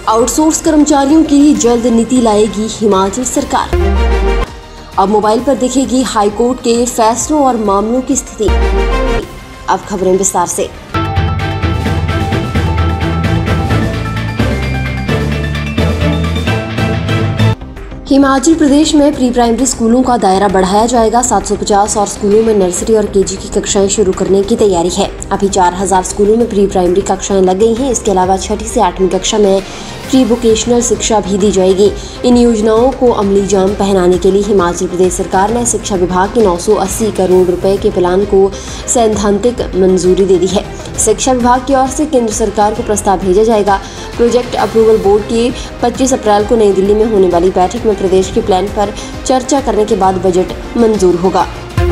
Outsource कर्मचारियों के लिए जल्द नीति लाएगी हिमाचल सरकार। अब मोबाइल पर दिखेगी हाईकोर्ट के फैसलों और मामलों की स्थिति। अब खबरें विस्तार से। हिमाचल प्रदेश में प्री प्राइमरी स्कूलों का दायरा बढ़ाया जाएगा। 750 और स्कूलों में नर्सरी और केजी की कक्षाएं शुरू करने की तैयारी है। अभी 4000 स्कूलों में प्री प्राइमरी कक्षाएं लग गई हैं। इसके अलावा 6ठी से 8वीं कक्षा में प्री वोकेशनल शिक्षा भी दी जाएगी। इन योजनाओं को अमली जाम पहनाने के लिए हिमाचल प्रदेश सरकार ने शिक्षा विभाग के 980 करोड़ रुपए के प्लान को सैद्धांतिक मंजूरी दे दी है। शिक्षा विभाग की ओर से केंद्र सरकार को प्रस्ताव भेजा जाएगा। प्रोजेक्ट अप्रूवल बोर्ड की 25 अप्रैल को नई दिल्ली में होने वाली बैठक में प्रदेश के प्लान पर चर्चा करने के बाद बजट मंजूर होगा।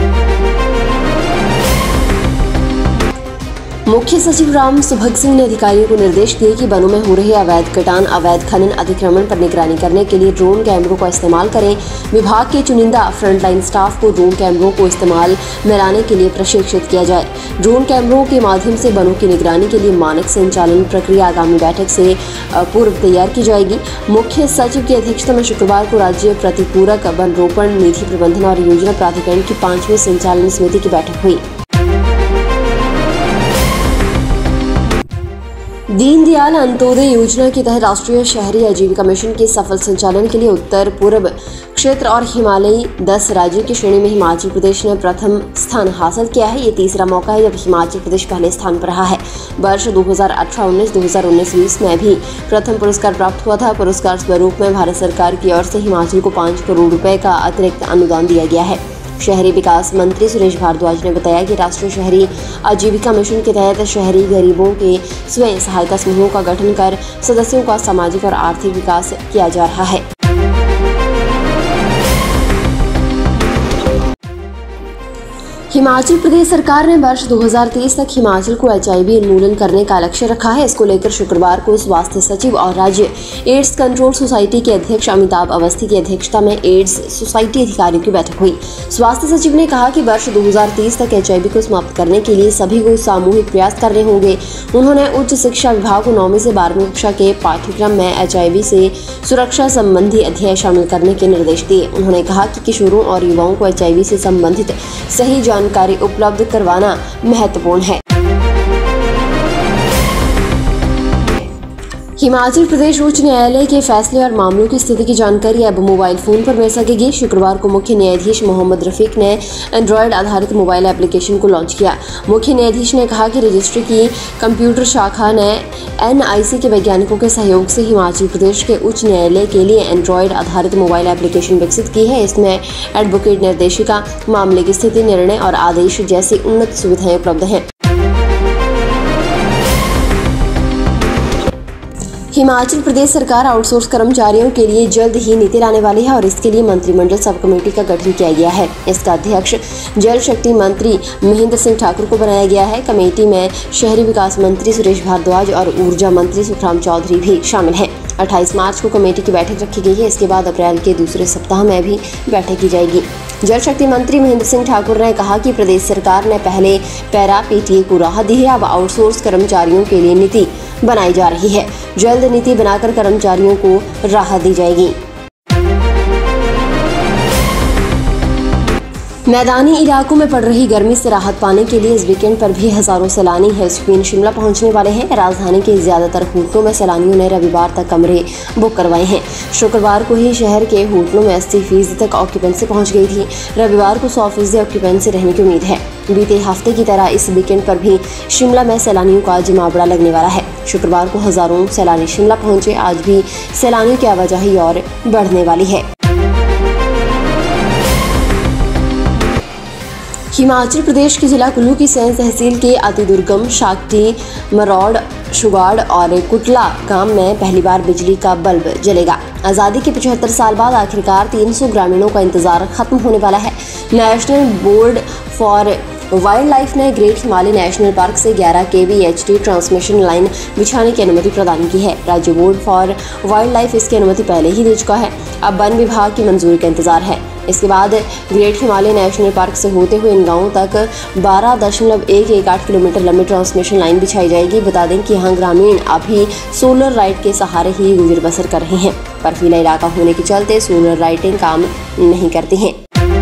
मुख्य सचिव राम सुभग सिंह ने अधिकारियों को निर्देश दिए कि वनों में हो रहे अवैध कटान, अवैध खनन, अतिक्रमण पर निगरानी करने के लिए ड्रोन कैमरों का इस्तेमाल करें। विभाग के चुनिंदा फ्रंटलाइन स्टाफ को ड्रोन कैमरों को इस्तेमाल में लाने के लिए प्रशिक्षित किया जाए। ड्रोन कैमरों के माध्यम से वनों की निगरानी के लिए मानक संचालन प्रक्रिया आगामी बैठक से पूर्व तैयार की जाएगी। मुख्य सचिव की अध्यक्षता में शुक्रवार को राज्य प्रतिपूरक वन रोपण निधि प्रबंधन और योजना प्राधिकरण की 5वीं संचालन समिति की बैठक हुई। दीनदयाल अंत्योदय योजना के तहत राष्ट्रीय शहरी आजीविका मिशन के सफल संचालन के लिए उत्तर पूर्व क्षेत्र और हिमालयी 10 राज्यों की श्रेणी में हिमाचल प्रदेश ने प्रथम स्थान हासिल किया है। ये तीसरा मौका है जब हिमाचल प्रदेश पहले स्थान पर रहा है। वर्ष 2018-19, 2019-20 में भी प्रथम पुरस्कार प्राप्त हुआ था। पुरस्कार स्वरूप में भारत सरकार की ओर से हिमाचल को 5 करोड़ रुपए का अतिरिक्त अनुदान दिया गया है। शहरी विकास मंत्री सुरेश भारद्वाज ने बताया कि राष्ट्रीय शहरी आजीविका मिशन के तहत शहरी गरीबों के स्वयं सहायता समूहों का गठन कर सदस्यों का सामाजिक और आर्थिक विकास किया जा रहा है। हिमाचल प्रदेश सरकार ने वर्ष 2023 तक हिमाचल को HIV उन्मूलन करने का लक्ष्य रखा है। इसको लेकर शुक्रवार को स्वास्थ्य सचिव और राज्य एड्स कंट्रोल सोसाइटी के अध्यक्ष अमिताभ अवस्थी की अध्यक्षता में एड्स सोसाइटी अधिकारियों की बैठक हुई। स्वास्थ्य सचिव ने कहा कि वर्ष 2030 तक HIV को समाप्त करने के लिए सभी को सामूहिक प्रयास करने होंगे। उन्होंने उच्च शिक्षा विभाग को 9वीं से 12वीं कक्षा के पाठ्यक्रम में HIV से सुरक्षा संबंधी अध्याय शामिल करने के निर्देश दिए। उन्होंने कहा कि किशोरों और युवाओं को HIV से संबंधित सही जानकारी उपलब्ध करवाना महत्वपूर्ण है। हिमाचल प्रदेश उच्च न्यायालय के फैसले और मामलों की स्थिति की जानकारी अब मोबाइल फोन पर मिल सकेगी। शुक्रवार को मुख्य न्यायाधीश मोहम्मद रफीक ने एंड्रॉयड आधारित मोबाइल एप्लीकेशन को लॉन्च किया। मुख्य न्यायाधीश ने कहा कि रजिस्ट्री की कंप्यूटर शाखा ने NIC के वैज्ञानिकों के सहयोग से हिमाचल प्रदेश के उच्च न्यायालय के लिए एंड्रॉयड आधारित मोबाइल एप्लीकेशन विकसित की है। इसमें एडवोकेट निर्देशिका, मामले की स्थिति, निर्णय और आदेश जैसी उन्नत सुविधाएं उपलब्ध हैं। हिमाचल प्रदेश सरकार आउटसोर्स कर्मचारियों के लिए जल्द ही नीति लाने वाली है और इसके लिए मंत्रिमंडल सब कमेटी का गठन किया गया है। इसका अध्यक्ष जल शक्ति मंत्री महेंद्र सिंह ठाकुर को बनाया गया है। कमेटी में शहरी विकास मंत्री सुरेश भारद्वाज और ऊर्जा मंत्री सुखराम चौधरी भी शामिल हैं। 28 मार्च को कमेटी की बैठक रखी गई है। इसके बाद अप्रैल के दूसरे सप्ताह में भी बैठक की जाएगी। जल शक्ति मंत्री महेंद्र सिंह ठाकुर ने कहा कि प्रदेश सरकार ने पहले पैरा PTA को राहत दी है, अब आउटसोर्स कर्मचारियों के लिए नीति बनाई जा रही है। जल्द नीति बनाकर कर्मचारियों को राहत दी जाएगी। मैदानी इलाकों में पड़ रही गर्मी से राहत पाने के लिए इस वीकेंड पर भी हजारों सैलानी हिल्स क्वीन शिमला पहुंचने वाले हैं। राजधानी के ज्यादातर होटलों में सैलानियों ने रविवार तक कमरे बुक करवाए हैं। शुक्रवार को ही शहर के होटलों में 80% तक ऑक्यूपेंसी पहुंच गई थी। रविवार को 100% ऑक्यूपेंसी रहने की उम्मीद है। बीते हफ्ते की तरह इस वीकेंड पर भी शिमला में सैलानियों का जमावड़ा लगने वाला है। शुक्रवार को हजारों सैलानी शिमला पहुंचे। आज भी सैलानियों की आवाजाही और बढ़ने वाली है। हिमाचल प्रदेश के जिला कुल्लू की सैन तहसील के अति दुर्गम शाक्टी, मरौड़, शुगाड़ और कुटला गांव में पहली बार बिजली का बल्ब जलेगा। आज़ादी के 75 साल बाद आखिरकार 300 ग्रामीणों का इंतजार खत्म होने वाला है। National board for wildlife ने ग्रेट हिमालय नेशनल पार्क से 11 kV HD ट्रांसमिशन लाइन बिछाने की अनुमति प्रदान की है। राज्य बोर्ड फॉर वाइल्ड लाइफ इसकी अनुमति पहले ही दे चुका है। अब वन विभाग की मंजूरी का इंतजार है। इसके बाद ग्रेट हिमालय नेशनल पार्क से होते हुए इन गांवों तक 12.118 किलोमीटर लंबी ट्रांसमिशन लाइन बिछाई जाएगी। बता दें कि यहाँ ग्रामीण अभी सोलर लाइट के सहारे ही गुजर बसर कर रहे हैं। बर्फीला इलाका होने के चलते सोलर लाइटें काम नहीं करती हैं।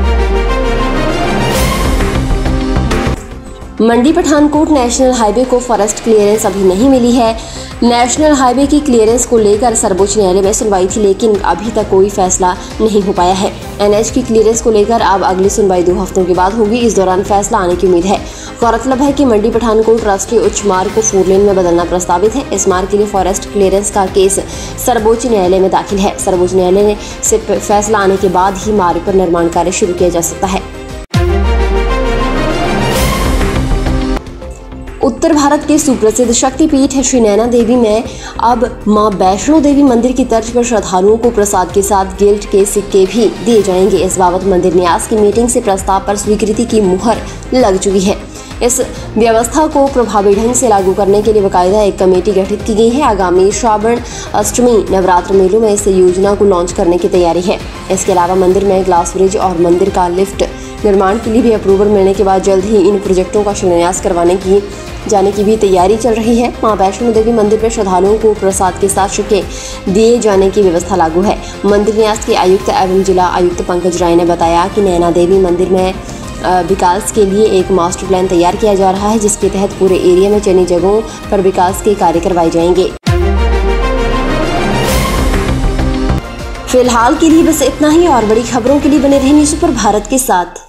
मंडी पठानकोट नेशनल हाईवे को फॉरेस्ट क्लियरेंस अभी नहीं मिली है। नेशनल हाईवे की क्लियरेंस को लेकर सर्वोच्च न्यायालय में सुनवाई थी, लेकिन अभी तक कोई फैसला नहीं हो पाया है। एनएच की क्लियरेंस को लेकर अब अगली सुनवाई 2 हफ्तों के बाद होगी। इस दौरान फैसला आने की उम्मीद है। गौरतलब है कि मंडी पठानकोट राष्ट्रीय उच्च मार्ग को 4 लेन में बदलना प्रस्तावित है। इस मार्ग के लिए फॉरेस्ट क्लियरेंस का केस सर्वोच्च न्यायालय में दाखिल है। सर्वोच्च न्यायालय से फैसला आने के बाद ही मार्ग पर निर्माण कार्य शुरू किया जा सकता है। उत्तर भारत के सुप्रसिद्ध शक्तिपीठ श्री नैना देवी में अब मां वैष्णो देवी मंदिर की तर्ज पर श्रद्धालुओं को प्रसाद के साथ गिल्ट के सिक्के भी दिए जाएंगे। इस बाबत मंदिर न्यास की मीटिंग से प्रस्ताव पर स्वीकृति की मुहर लग चुकी है। इस व्यवस्था को प्रभावी ढंग से लागू करने के लिए बाकायदा एक कमेटी गठित की गई है। आगामी श्रावण अष्टमी नवरात्र मेलों में इस योजना को लॉन्च करने की तैयारी है। इसके अलावा मंदिर में ग्लास ब्रिज और मंदिर का लिफ्ट निर्माण के लिए भी अप्रूवल मिलने के बाद जल्द ही इन प्रोजेक्टों का शिलान्यास करवाने जाने की भी तैयारी चल रही है। मां वैष्णो देवी मंदिर में श्रद्धालुओं को प्रसाद के साथ सिक्के दिए जाने की व्यवस्था लागू है। मंदिर न्यास के आयुक्त एवं जिला आयुक्त पंकज राय ने बताया कि नैना देवी मंदिर में विकास के लिए एक मास्टर प्लान तैयार किया जा रहा है, जिसके तहत पूरे एरिया में चयनित जगहों पर विकास के कार्य करवाए जाएंगे। फिलहाल के लिए बस इतना ही। और बड़ी खबरों के लिए बने रहिए न्यूज़ सुपर भारत के साथ।